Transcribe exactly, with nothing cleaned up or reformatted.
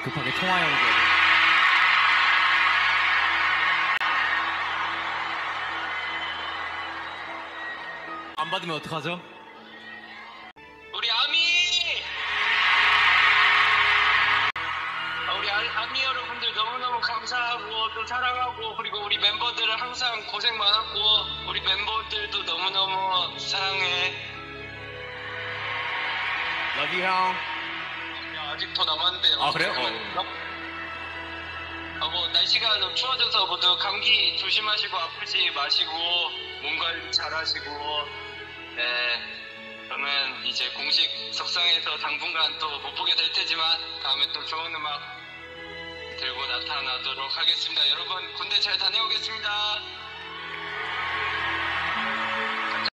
급하게 통화 연결을. 안 받으면 어떡하죠? 우리 아미! 우리 아, 아미 여러분들 너무너무 감사하고 또 사랑하고, 그리고 우리 멤버들은 항상 고생 많았고 우리 멤버들도 너무너무 사랑해. Love you, 형. 야, 아직 더 남았는데. 아, 그래요? 어. 어, 뭐 날씨가 좀 추워져서 모두 감기 조심하시고 아프지 마시고 몸 관리 잘하시고. 네, 저는 이제 공식 석상에서 당분간 또 못 보게 될 테지만 다음에 또 좋은 음악 들고 나타나도록 하겠습니다. 여러분 군대 잘 다녀오겠습니다.